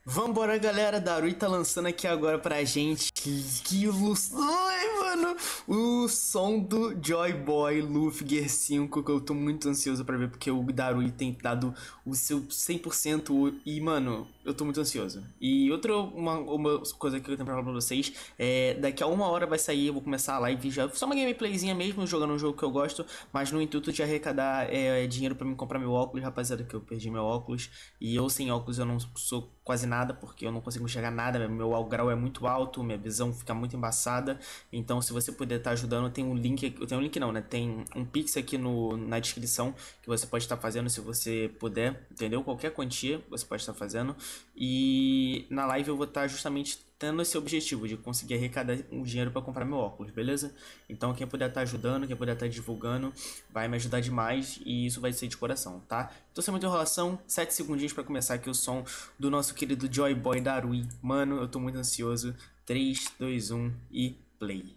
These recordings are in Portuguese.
Vambora, galera, Darui tá lançando aqui agora pra gente Ai, mano, o som do Joy Boy Luffy Gear 5, que eu tô muito ansioso pra ver, porque o Darui tem dado o seu 100% e, mano, eu tô muito ansioso. E uma coisa que eu tenho pra falar pra vocês é, daqui a 1 hora vai sair, eu vou começar a live já, só uma gameplayzinha mesmo, jogando um jogo que eu gosto, mas no intuito de arrecadar dinheiro pra mim comprar meu óculos, rapaziada, que eu perdi meu óculos, e eu sem óculos eu não sou quase nada, porque eu não consigo enxergar nada, meu grau é muito alto, minha visão fica muito embaçada. Então se você puder estar ajudando, tem um link, tem um link não, né? Tem um Pix aqui na descrição que você pode estar fazendo se você puder, entendeu? Qualquer quantia você pode estar fazendo. E na live eu vou estar justamente tendo esse objetivo de conseguir arrecadar o dinheiro para comprar meu óculos, beleza? Então quem puder estar ajudando, quem puder estar divulgando, vai me ajudar demais e isso vai ser de coração, tá? Então sem muita enrolação, 7 segundinhos para começar aqui o som do nosso querido Joy Boy Darui. Mano, eu tô muito ansioso. 3, 2, 1 e play.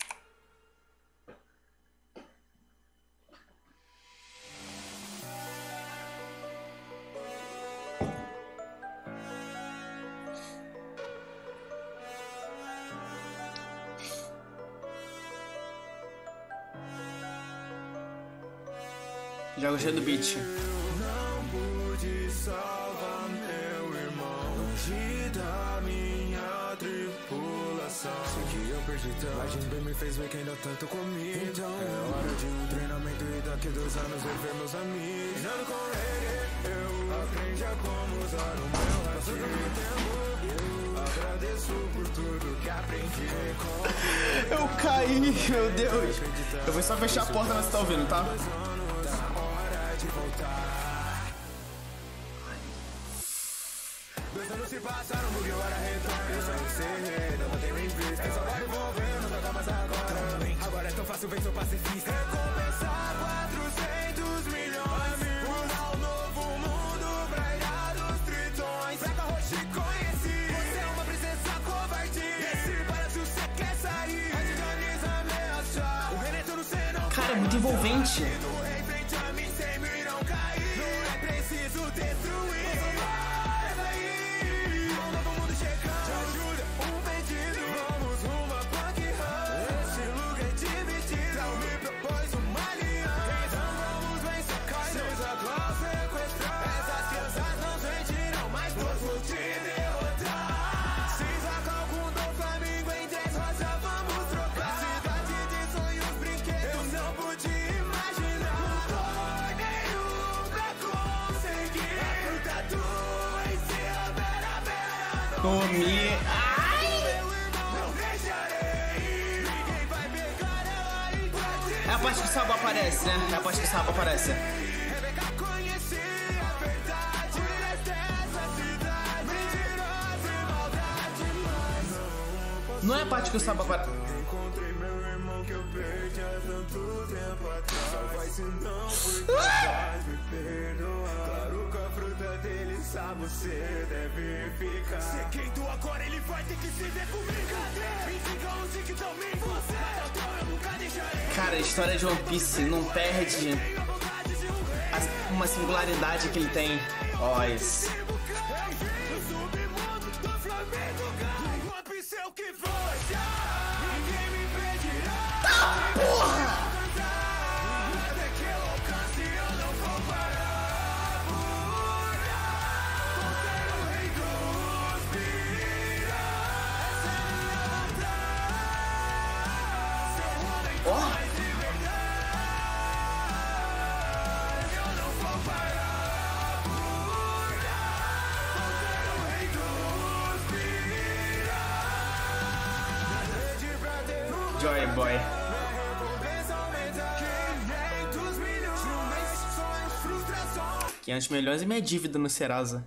Já gostei do beat. Não pude salvar meu irmão longe da minha tripulação. Sei que eu perdi tanto, mas Jinbe me fez ver que ainda tanto comigo. Então é hora de um treinamento e daqui 2 anos rever meus amigos. Treinando com ele, eu aprendi a como usar o meu ratinho. Eu agradeço por tudo que aprendi com Eu caí, meu Deus. Eu vou só fechar a porta, mas você tá ouvindo, tá? voltar. 2 anos se passaram, porque eu era retorno. Eu só encerrei, não botei em vista. Eu só vai envolvendo, não dá mais agora. Agora é tão fácil, vem, sou pacifista. Recompensar 400 milhões. Um novo mundo pra ilha dos tritões. Pega roxo e conheci. Você é uma princesa covarde. Esse parece que você quer sair. Antes de Anis ameaçar. O Reneto no céu. Cara, é muito envolvente. Comi. É a parte que o Sabo aparece, né? É a parte que o Sabo aparece. Não é a parte que o Sabo aparece. Encontrei meu irmão que eu perdi há tanto tempo atrás. Só vai se não porque faz me perdoar. Claro que a fruta dele sabe, você deve ficar. Se quem do agora ele vai ter que se ver comigo. Me diga onde que tão me você. Eu nunca deixarei. Cara, a história de One Piece não perde uma singularidade que ele tem. Ó, isso. Tá, porra! Joy Boy. $500 milhões e minha dívida no Serasa.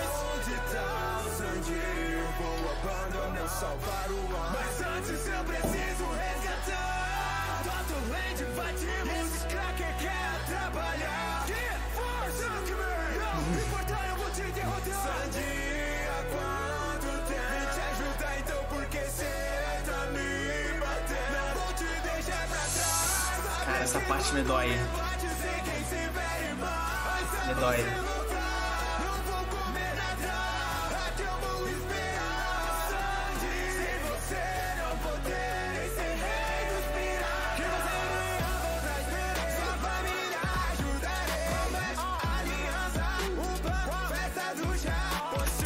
Mas antes eu preciso resgatar. Totalmente batimos. Esse cracker quer trabalhar. Que força que me importar, eu vou te derrotar. Sandy, há quanto tempo? Vim te ajudar então, porque cê tá me batendo. Não vou te deixar pra trás. Cara, essa parte me dói. Me dói. Não vou comer nada. Até eu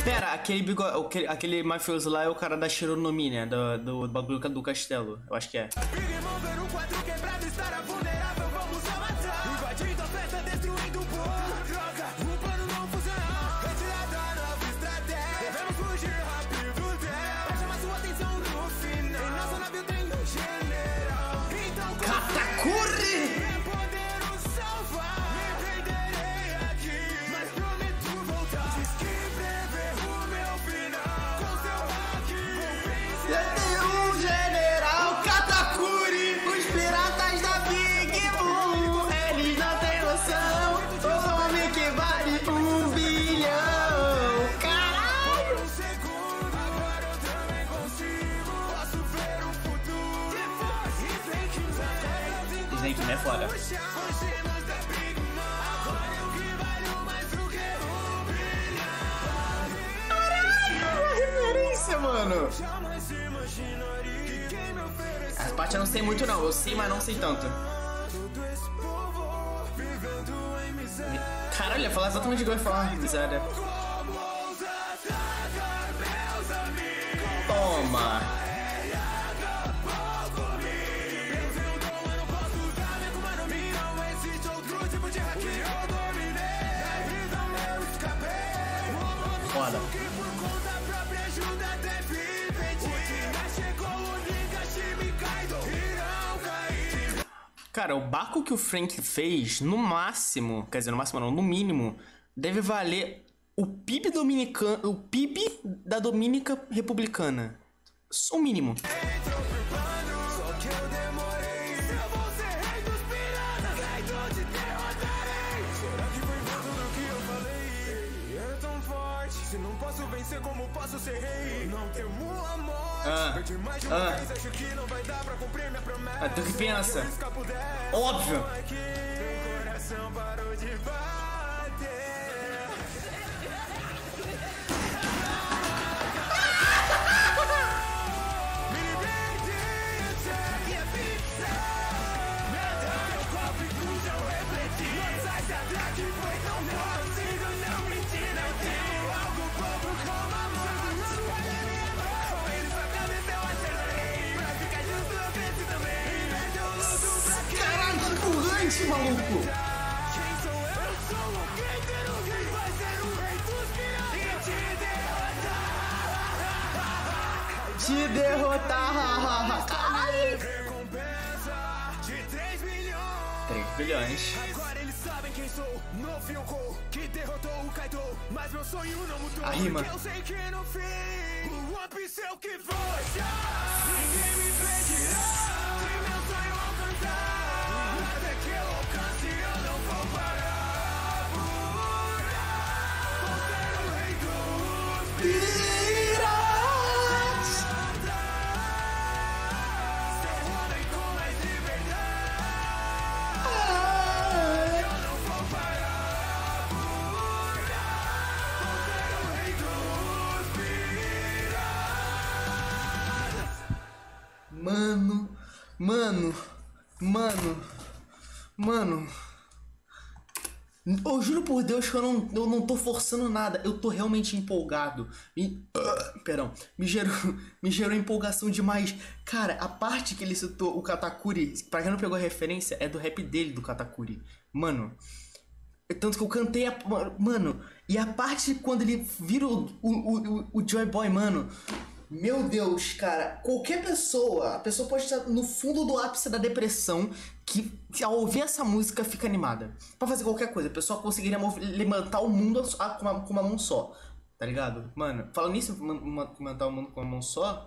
Pera, aquele mafioso lá é o cara da Shironomi, né? Do bagulho do castelo. Eu acho que é. Katakuri! Um general Katakuri, os piratas da Big Blue, eles não têm noção, o homem que vale 1 bilhão. Caralho! Agora eu também consigo, posso ver o futuro. Snake não é foda. Mano, as partes eu não sei muito não, eu sei, mas não sei tanto. Caralho, ia falar exatamente igual eu ia falar, miséria. Toma. Foda. Cara, o barco que o Frank fez, no máximo, quer dizer, no máximo não, no mínimo, deve valer o PIB dominicano, o PIB da Dominica Republicana. Só o mínimo. Se não posso vencer, como posso ser rei? Não temo a morte. Perdi mais de uma vez, acho que não vai dar pra cumprir minha promessa. Tu que pensa? Óbvio. Meu coração parou de bater. Me libertei, segue a ficção. Meu copo e cruz eu refleti. Não sai de atrás que foi tão forte. Consigo não mentir, não tenho algo bobo como a morte. Com eles pra cabeça eu acertei. Pra ficar justo eu cresci também. Perdeu o luto pra quem? Caralho, que empurrante, maluco. Quem sou eu? Eu sou o guerreiro que vai ser o rei dos piratas. E Te derrotar. Caralho. recompensa de 3 bilhões. 3 bilhões. Agora eles sabem quem sou, no Fyoko, que derrotou o Kaido. Mas meu sonho não mudou, A rima. porque eu sei que no fim o One Piece é o que foi. Ninguém me impedirá de meu sonho alcançar. Até que eu alcance eu não vou parar. Vou ser o rei dos Piratas. Ser um homem com mais liberdade. Eu não vou parar. Vou ser o rei dos piratas. Mano. Eu juro por Deus que eu não tô forçando nada. Eu tô realmente empolgado. Perdão. Me gerou empolgação demais. Cara, a parte que ele citou o Katakuri, pra quem não pegou a referência, é do rap dele, do Katakuri. Mano. Tanto que eu cantei a... Mano, e a parte quando ele vira o Joy Boy, mano... Meu Deus, cara, qualquer pessoa, a pessoa pode estar no fundo do ápice da depressão, que ao ouvir essa música fica animada. Pra fazer qualquer coisa, a pessoa conseguiria levantar o mundo com uma mão só, tá ligado? Mano, falando nisso, levantar o mundo com uma mão só...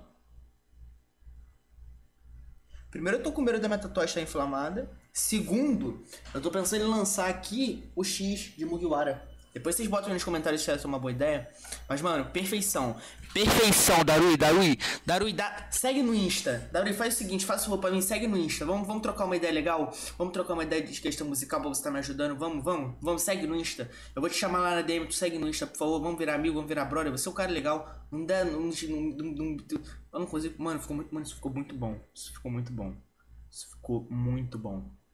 Primeiro, eu tô com medo da minha tatuagem estar inflamada. Segundo, eu tô pensando em lançar aqui o X de Mugiwara. Depois vocês botam nos comentários se essa é uma boa ideia. Mas, mano, perfeição. Perfeição, Darui. Segue no Insta. Darui, faz o seguinte, faz o favor pra mim, segue no Insta. Vamos trocar uma ideia legal? Vamos trocar uma ideia de questão musical pra você estar me ajudando? Vamos, segue no Insta. Eu vou te chamar lá na DM, tu segue no Insta, por favor. Vamos virar amigo, vamos virar brother. Você é um cara legal. Não dá, eu não consigo. Mano, isso ficou muito bom. Isso ficou muito bom.